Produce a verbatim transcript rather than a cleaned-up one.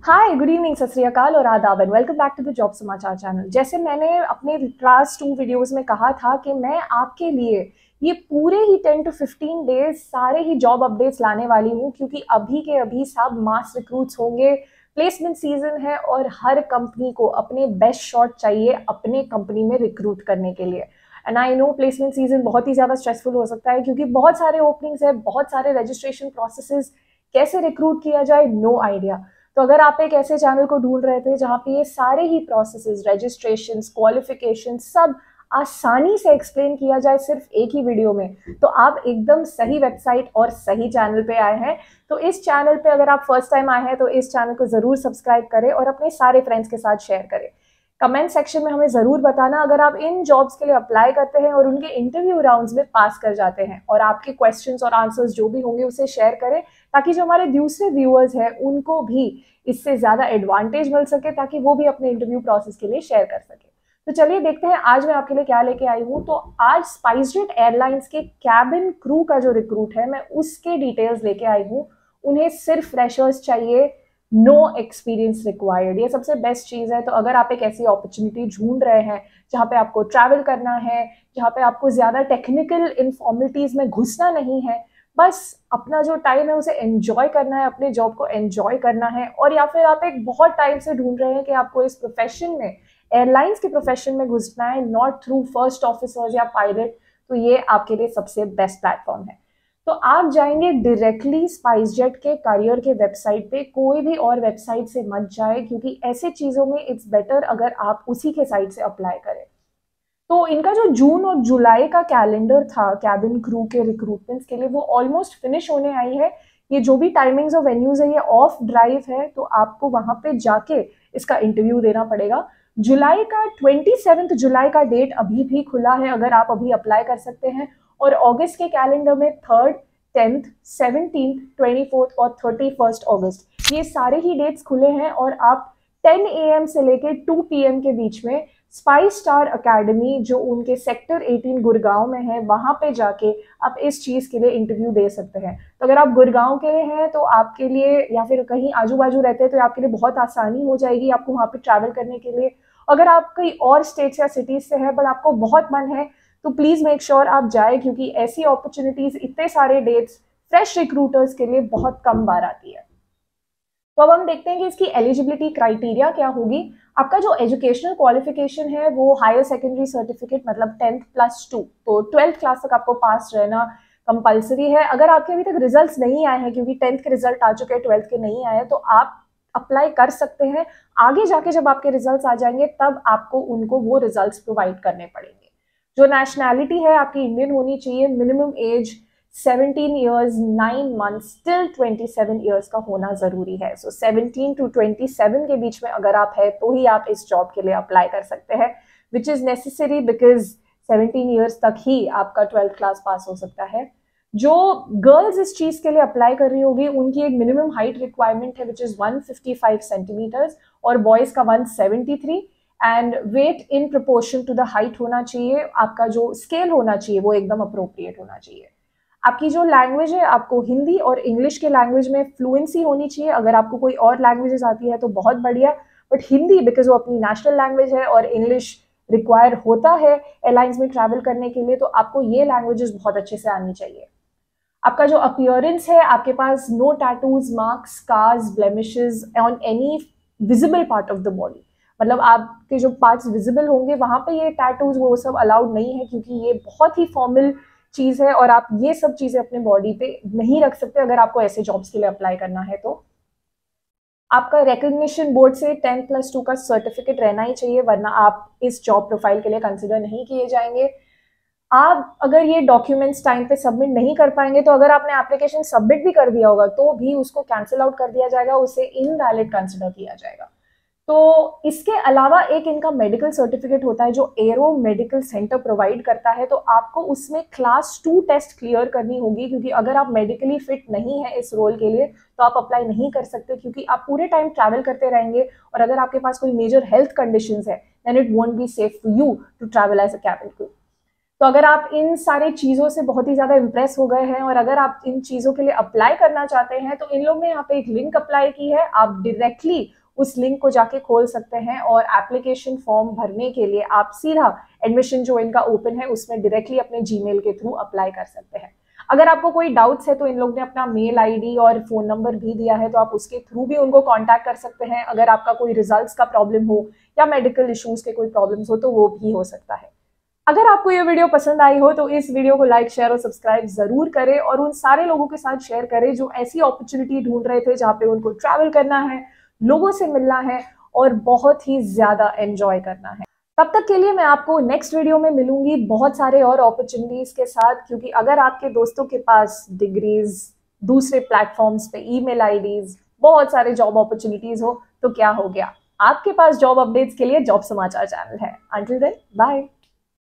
हाय, good evening, सत श्री अकाल और आदाब and welcome back to the job समाचार चैनल। जैसे मैंने अपने क्लास टू वीडियोस में कहा था कि मैं आपके लिए ये पूरे ही टेन टू फिफ्टीन डेज सारे ही जॉब अपडेट्स लाने वाली हूँ, क्योंकि अभी के अभी सब मास रिक्रूट्स होंगे, प्लेसमेंट सीजन है और हर कंपनी को अपने बेस्ट शॉट चाहिए अपने कंपनी में रिक्रूट करने के लिए। And I know placement season बहुत ही ज़्यादा स्ट्रेसफुल हो सकता है, क्योंकि बहुत सारे ओपनिंग्स है, बहुत सारे रजिस्ट्रेशन प्रोसेसेस, कैसे रिक्रूट किया जाए नो आइडिया। तो अगर आप एक ऐसे चैनल को ढूंढ रहे थे जहाँ पे ये सारे ही प्रोसेसेस, रजिस्ट्रेशन, क्वालिफिकेशन सब आसानी से एक्सप्लेन किया जाए सिर्फ एक ही वीडियो में, तो आप एकदम सही वेबसाइट और सही चैनल पे आए हैं। तो इस चैनल पे अगर आप फर्स्ट टाइम आए हैं तो इस चैनल को जरूर सब्सक्राइब करें और अपने सारे फ्रेंड्स के साथ शेयर करें। कमेंट सेक्शन में हमें जरूर बताना अगर आप इन जॉब्स के लिए अप्लाई करते हैं और उनके इंटरव्यू राउंड्स में पास कर जाते हैं, और आपके क्वेश्चंस और आंसर्स जो भी होंगे उसे शेयर करें, ताकि जो हमारे दूसरे व्यूअर्स हैं उनको भी इससे ज्यादा एडवांटेज मिल सके, ताकि वो भी अपने इंटरव्यू प्रोसेस के लिए शेयर कर सके। तो चलिए देखते हैं आज मैं आपके लिए क्या लेके आई हूँ। तो आज स्पाइसजेट एयरलाइंस के कैबिन क्रू का जो रिक्रूट है, मैं उसके डिटेल्स लेके आई हूँ। उन्हें सिर्फ फ्रेशर्स चाहिए, नो एक्सपीरियंस रिक्वायर्ड। ये सबसे बेस्ट चीज़ है। तो अगर आप एक ऐसी अपॉर्चुनिटी ढूंढ रहे हैं जहाँ पे आपको ट्रैवल करना है, जहाँ पे आपको ज़्यादा टेक्निकल इन्फॉर्मेलिटीज में घुसना नहीं है, बस अपना जो टाइम है उसे एंजॉय करना है, अपने जॉब को एंजॉय करना है, और या फिर आप एक बहुत टाइम से ढूंढ रहे हैं कि आपको इस प्रोफेशन में, एयरलाइंस के प्रोफेशन में घुसना है, नॉट थ्रू फर्स्ट ऑफिसर्स या पायलट, तो ये आपके लिए सबसे बेस्ट प्लेटफॉर्म है। तो आप जाएंगे डायरेक्टली स्पाइसजेट के करियर के वेबसाइट पे, कोई भी और वेबसाइट से मत जाए, क्योंकि ऐसे चीज़ों में इट्स बेटर अगर आप उसी के साइट से अप्लाई करें। तो इनका जो जून और जुलाई का कैलेंडर था कैबिन क्रू के रिक्रूटमेंट्स के लिए, वो ऑलमोस्ट फिनिश होने आई है। ये जो भी टाइमिंग्स और वेन्यूज है ये ऑफ ड्राइव है, तो आपको वहां पे जाके इसका इंटरव्यू देना पड़ेगा। जुलाई का ट्वेंटी सेवेंथ जुलाई का डेट अभी भी खुला है, अगर आप अभी अप्लाई कर सकते हैं। और अगस्त के कैलेंडर में third, tenth, seventeen, twenty fourth और थर्टी फर्स्ट अगस्त, ये सारे ही डेट्स खुले हैं। और आप टेन ए एम से लेकर टू पी एम के बीच में स्पाइस स्टार अकेडमी, जो उनके सेक्टर एटीन गुड़गांव में है, वहां पे जाके आप इस चीज़ के लिए इंटरव्यू दे सकते हैं। तो अगर आप गुड़गांव के हैं तो आपके लिए, या फिर कहीं आजू बाजू रहते हैं तो आपके लिए बहुत आसानी हो जाएगी आपको वहाँ पे ट्रैवल करने के लिए। अगर आप कहीं और स्टेट्स या सिटीज से हैं बट आपको बहुत मन है, तो प्लीज़ मेक श्योर आप जाए, क्योंकि ऐसी अपॉर्चुनिटीज़, इतने सारे डेट्स फ्रेश रिक्रूटर्स के लिए बहुत कम बार आती है। तो अब हम देखते हैं कि इसकी एलिजिबिलिटी क्राइटेरिया क्या होगी। आपका जो एजुकेशनल क्वालिफिकेशन है वो हायर सेकेंडरी सर्टिफिकेट, मतलब टेंथ प्लस टू, तो ट्वेल्थ क्लास तक आपको पास रहना कंपलसरी है। अगर आपके अभी तक रिजल्ट्स नहीं आए हैं, क्योंकि टेंथ के रिजल्ट आ चुके हैं, ट्वेल्थ के नहीं आए, तो आप अप्लाई कर सकते हैं। आगे जाके जब आपके रिजल्ट्स आ जाएंगे तब आपको उनको वो रिजल्ट्स प्रोवाइड करने पड़ेंगे। जो नेशनैलिटी है आपकी इंडियन होनी चाहिए। Minimum age seventeen years nine months till twenty seven years का होना जरूरी है। So seventeen to twenty seven के बीच में अगर आप है तो ही आप इस जॉब के लिए अप्लाई कर सकते हैं, which is necessary, because seventeen years तक ही आपका ट्वेल्थ क्लास पास हो सकता है। जो गर्ल्स इस चीज के लिए अप्लाई कर रही होगी उनकी एक मिनिमम हाइट रिक्वायरमेंट है which is one fifty five centimetres, और बॉयज का one seventy three, and weight in proportion to the height होना चाहिए। आपका जो स्केल होना चाहिए वो एकदम अप्रोप्रिएट होना चाहिए। आपकी जो लैंग्वेज है, आपको हिंदी और इंग्लिश के लैंग्वेज में फ्लुएंसी होनी चाहिए। अगर आपको कोई और लैंग्वेजेस आती है तो बहुत बढ़िया, बट हिंदी बिकॉज वो अपनी नेशनल लैंग्वेज है और इंग्लिश रिक्वायर होता है एयरलाइंस में ट्रैवल करने के लिए, तो आपको ये लैंग्वेजेस बहुत अच्छे से आनी चाहिए। आपका जो अपीयरेंस है, आपके पास no tattoos, marks, scars, blemishes on any visible part of the body, मतलब आपके जो पार्ट्स विजिबल होंगे वहां पे ये टैटूज वो सब अलाउड नहीं है, क्योंकि ये बहुत ही फॉर्मल चीज है और आप ये सब चीजें अपने बॉडी पे नहीं रख सकते अगर आपको ऐसे जॉब्स के लिए अप्लाई करना है। तो आपका रिकग्निशन बोर्ड से टेन प्लस टू का सर्टिफिकेट रहना ही चाहिए, वरना आप इस जॉब प्रोफाइल के लिए कंसिडर नहीं किए जाएंगे। आप अगर ये डॉक्यूमेंट्स टाइम पे सबमिट नहीं कर पाएंगे, तो अगर आपने एप्लीकेशन सबमिट भी कर दिया होगा तो भी उसको कैंसिल आउट कर दिया जाएगा, उसे इनवैलिड कंसिडर किया जाएगा। तो इसके अलावा एक इनका मेडिकल सर्टिफिकेट होता है जो एरो मेडिकल सेंटर प्रोवाइड करता है, तो आपको उसमें क्लास टू टेस्ट क्लियर करनी होगी, क्योंकि अगर आप मेडिकली फिट नहीं है इस रोल के लिए तो आप अप्लाई नहीं कर सकते, क्योंकि आप पूरे टाइम ट्रैवल करते रहेंगे और अगर आपके पास कोई मेजर हेल्थ कंडीशंस है then it won't be safe for you to travel as a cabin crew. तो अगर आप इन सारी चीज़ों से बहुत ही ज़्यादा इम्प्रेस हो गए हैं और अगर आप इन चीज़ों के लिए अप्लाई करना चाहते हैं तो इन लोग ने यहाँ पे एक लिंक अप्लाई की है, आप डायरेक्टली उस लिंक को जाके खोल सकते हैं और एप्लीकेशन फॉर्म भरने के लिए आप सीधा एडमिशन जो इनका ओपन है उसमें डायरेक्टली अपने जीमेल के थ्रू अप्लाई कर सकते हैं। अगर आपको कोई डाउट्स है तो इन लोग ने अपना मेल आईडी और फोन नंबर भी दिया है, तो आप उसके थ्रू भी उनको कांटेक्ट कर सकते हैं। अगर आपका कोई रिजल्ट्स का प्रॉब्लम हो या मेडिकल इश्यूज के कोई प्रॉब्लम्स हो तो वो भी हो सकता है। अगर आपको ये वीडियो पसंद आई हो तो इस वीडियो को लाइक शेयर और सब्सक्राइब जरूर करें और उन सारे लोगों के साथ शेयर करें जो ऐसी अपॉर्चुनिटी ढूंढ रहे थे जहाँ पे उनको ट्रैवल करना है, लोगों से मिलना है और बहुत ही ज्यादा एंजॉय करना है। तब तक के लिए मैं आपको नेक्स्ट वीडियो में मिलूंगी बहुत सारे और अपॉर्चुनिटीज के साथ, क्योंकि अगर आपके दोस्तों के पास डिग्रीज, दूसरे प्लेटफॉर्म्स पे ईमेल आईडीज, बहुत सारे जॉब अपॉर्चुनिटीज हो तो क्या हो गया, आपके पास जॉब अपडेट्स के लिए जॉब समाचार चैनल है। Until then bye.